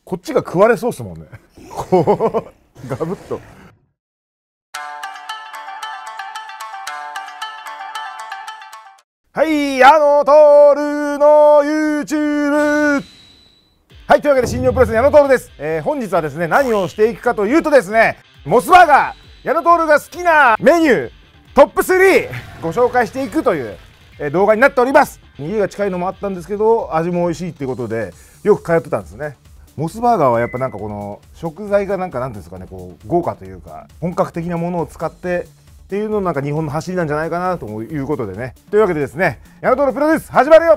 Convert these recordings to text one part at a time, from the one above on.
こっちが食われそうっすもんね。こうガブッと。はい、矢野徹の YouTube。はい、というわけで新日本プロレスの矢野徹です。本日はですね、何をしていくかというとですね、モスバーガー、矢野徹が好きなメニュートップ3ご紹介していくという、動画になっております。家が近いのもあったんですけど、味も美味しいっていうことでよく通ってたんですね。モスバーガーはやっぱなんかこの食材がなんていうんですかね、こう豪華というか本格的なものを使ってっていうのなんか日本の走りなんじゃないかなということでね。というわけでですね、矢野徹プロデュース始まるよ。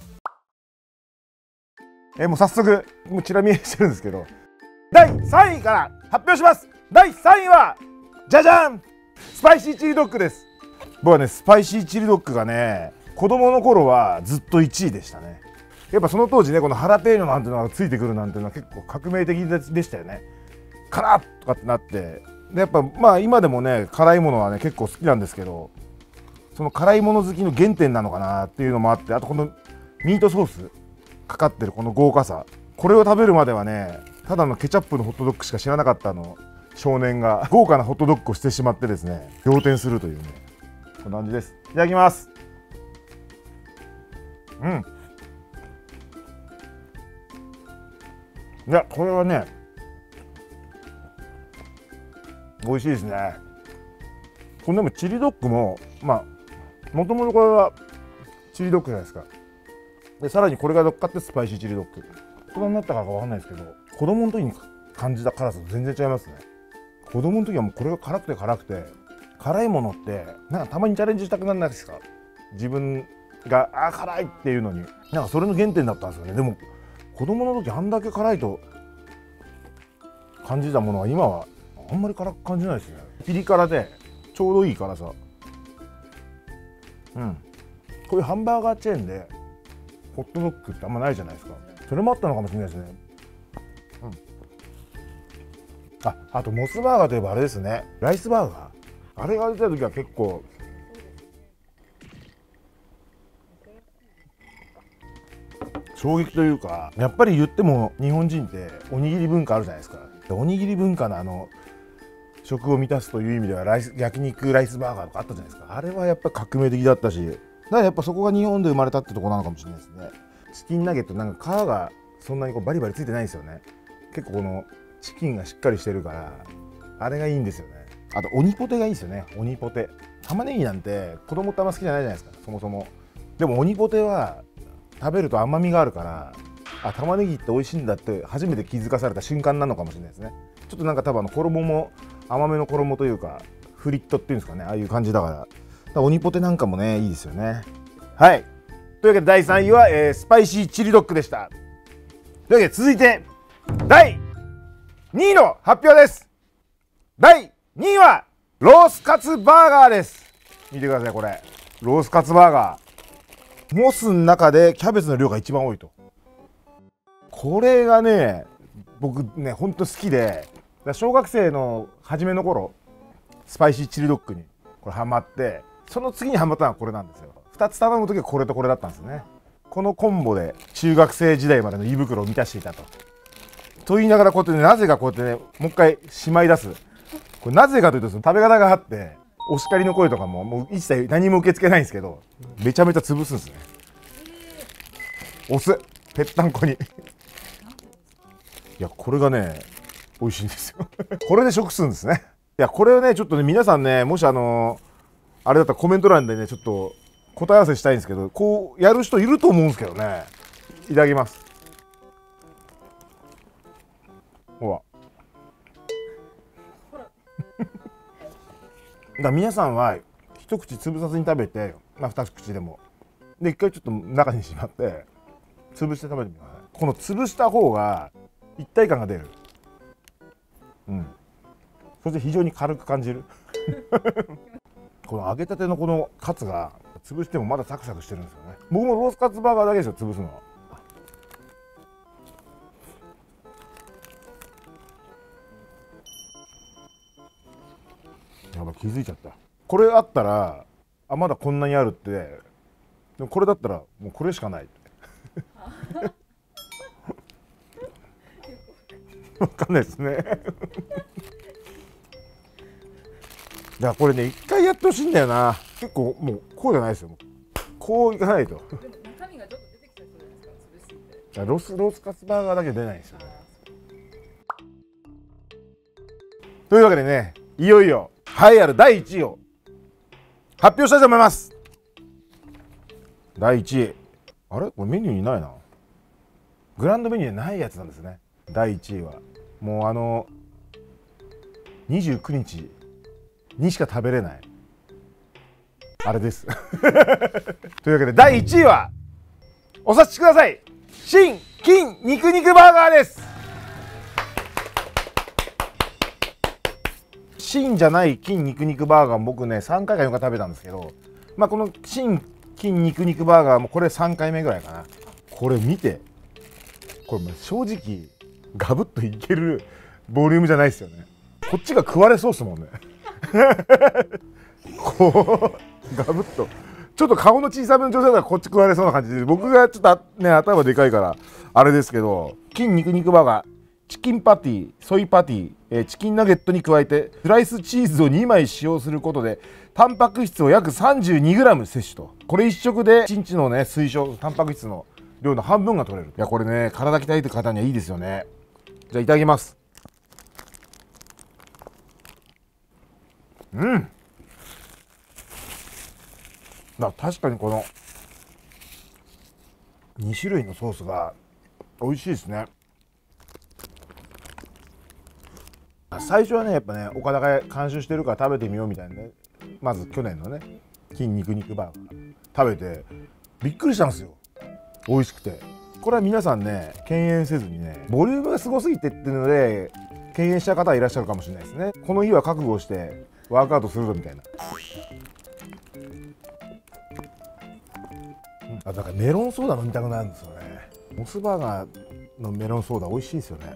もう早速もうチラ見えしてるんですけど、第3位から発表します。第3位はじゃじゃん、スパイシーチリドッグです。僕はねスパイシーチリドッグがね子供の頃はずっと1位でしたね。やっぱその当時ね、このハラペーニョなんていうのがついてくるなんていうのは結構革命的でしたよね。辛っとかってなって、でやっぱまあ今でもね辛いものはね結構好きなんですけど、その辛いもの好きの原点なのかなっていうのもあって、あとこのミートソースかかってるこの豪華さ、これを食べるまではねただのケチャップのホットドッグしか知らなかった少年が豪華なホットドッグをしてしまってですね、仰天するというね、こんな感じです。いただきます。うん、いやこれはね美味しいですね。これでもチリドッグもまあもともとこれはチリドッグじゃないですか。でさらにこれが乗っかってスパイシーチリドッグ、大人になったからかわかんないですけど、子供の時に感じた辛さと全然違いますね。子供の時はもうこれが辛くて辛くて、辛いものってなんかたまにチャレンジしたくならないですか。自分が辛いっていうのになんかそれの原点だったんですよね。でも子供の時あんだけ辛いと感じたものは今はあんまり辛く感じないですね。ピリ辛でちょうどいい辛さ。うん、こういうハンバーガーチェーンでホットドッグってあんまないじゃないですか。それもあったのかもしれないですね。うん、あとモスバーガーといえばあれですね、ライスバーガー、あれが出た時は結構衝撃というか、やっぱり言っても日本人っておにぎり文化あるじゃないですか。おにぎり文化の食を満たすという意味では焼肉ライスバーガーとかあったじゃないですか。あれはやっぱ革命的だったし、だからやっぱそこが日本で生まれたってとこなのかもしれないですね。チキンナゲットなんか皮がそんなにこうバリバリついてないんですよね。結構このチキンがしっかりしてるからあれがいいんですよね。あとオニポテがいいですよね。オニポテ、玉ねぎなんて子供ってあんま好きじゃないじゃないですか、そもそも。でもオニポテは食べると甘みがあるから、あ、玉ねぎって美味しいんだって初めて気づかされた瞬間なのかもしれないですね。ちょっとなんか多分衣も甘めの衣というかフリットっていうんですかね、ああいう感じだから、オニポテなんかもねいいですよね。はい、というわけで第3位は、スパイシーチリドッグでした。というわけで続いて第2位の発表です。第2位はロースカツバーガーです。見てください、これロースカツバーガー、モスの中でキャベツの量が一番多いと。これがね僕ねほんと好きで、小学生の初めの頃スパイシーチリドッグにこれハマって、その次にハマったのはこれなんですよ。2つ頼む時はこれとこれだったんですね。このコンボで中学生時代までの胃袋を満たしていたと言いながら、こうやってね、なぜかこうやってねもう一回しまい出す。これなぜかというと、その食べ方があって、お叱りの声とかももう一切何も受け付けないんですけど、めちゃめちゃ潰すんですね。お酢ぺったんこにいやこれがね美味しいんですよこれで食すんですね。いやこれをねちょっとね皆さんね、もしあれだったらコメント欄でねちょっと答え合わせしたいんですけど、こうやる人いると思うんですけどね。いただきます。ほらだから皆さんは一口潰さずに食べて、まあ二口でもで一回ちょっと中にしまって潰して食べてみてください。この潰した方が一体感が出る。うん、そして非常に軽く感じるこの揚げたてのこのカツが潰してもまだサクサクしてるんですよね。僕もロースカツバーガーだけですよ潰すのは。やばい、気づいちゃった。これあったらまだこんなにあるって。でもこれだったらもうこれしかないわかんないですねいやこれね一回やってほしいんだよな。結構もうこうじゃないですよ。こういかないと中身がちょっと出てきちゃいそうじゃないですか、潰すんで。 ロースカツバーガーだけ出ないんですよね。というわけでね、いよいよ栄えある第1位を発表したいと思います。第1位、あれこれメニューにないな。グランドメニューにないやつなんですね。第1位はもう29日にしか食べれないあれですというわけで第1位はお察しください。新金肉肉バーガーです。新じゃない金肉肉バーガー僕ね3回か4回食べたんですけど、まあこの新金肉肉バーガーもこれ3回目ぐらいかな。これ見て、これもう正直ガブッといけるボリュームじゃないですよね。こっちが食われそうですもんねこうガブッとちょっと顔の小さめの女性だからこっち食われそうな感じで、僕がちょっとね頭でかいからあれですけど、金肉肉バーガーチキンパティ、ソイパティ、チキンナゲットに加えてスライスチーズを2枚使用することでタンパク質を約 32g 摂取と、これ1食で1日のね推奨タンパク質の量の半分が取れる。いやこれね体鍛えてる方にはいいですよね。じゃあいただきます。確かにこの2種類のソースが美味しいですね。最初はねやっぱね岡田が監修してるから食べてみようみたいなね、まず去年のね金肉肉バーガー食べてびっくりしたんですよ。美味しくて、これは皆さんね敬遠せずにね、ボリュームがすごすぎてっていうので敬遠した方はいらっしゃるかもしれないですね。この日は覚悟してワークアウトするぞみたいな。あ、だからメロンソーダ飲みたくなるんですよね。モスバーガーのメロンソーダ美味しいですよね。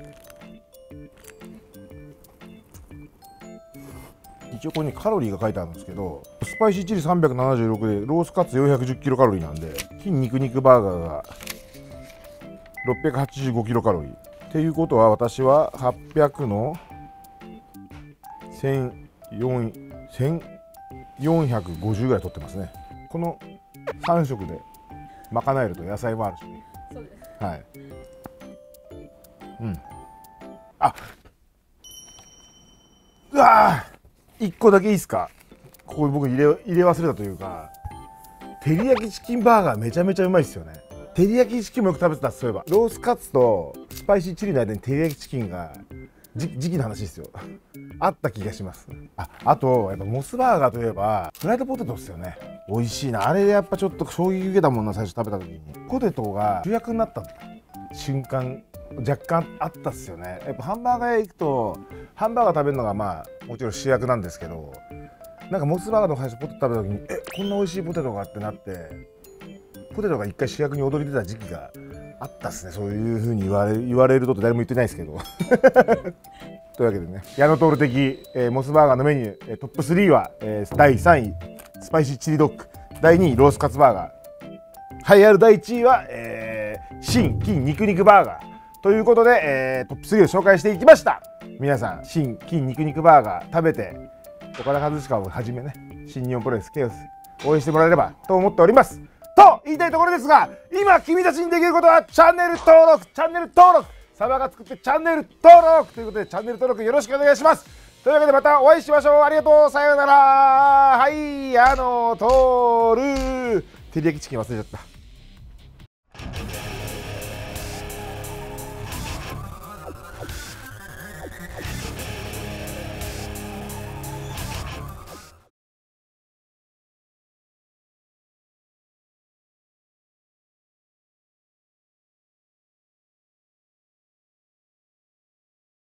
一応ここにカロリーが書いてあるんですけど、スパイシーチリ376でロースカツ410キロカロリーなんで、金肉肉バーガーが685キロカロリーっていうことは、私は800の1450ぐらい取ってますね。この3食で賄えると、野菜もあるし、 そうです。 はい。あ、うわー、1個だけいいですか。ここ僕入れ忘れたというか、照り焼きチキンバーガーめちゃめちゃうまいですよね。照り焼きチキンもよく食べてた。そういえばロースカツとスパイシーチリの間に照り焼きチキンが時期の話ですよあった気がします。あとやっぱモスバーガーといえばフライドポテトですよね。美味しいなあれ。やっぱちょっと衝撃受けたもんな、最初食べた時に。ポテトが主役になった瞬間若干あったっすよね。やっぱハンバーガー屋行くとハンバーガー食べるのがまあもちろん主役なんですけど、なんかモスバーガーの最初ポテト食べた時にこんな美味しいポテトがってなって、ポテトが一回主役に躍り出た時期があったっすね。そういう風に言われるとって誰も言ってないですけどというわけでね、矢野徹的、モスバーガーのメニュー、トップ3は、第3位スパイシーチリドッグ、第2位ロースカツバーガー、栄えある第1位は、新金肉肉バーガーということで、トップ3を紹介していきました。皆さん新金肉肉バーガー食べて岡田和親をはじめね、新日本プロレスケイオス応援してもらえればと思っておりますと言いたいところですが、今君たちにできることはチャンネル登録サバが作ってチャンネル登録ということで、チャンネル登録よろしくお願いします。というわけでまたお会いしましょう。ありがとう、さようなら。はい、照り焼きチキン忘れちゃった。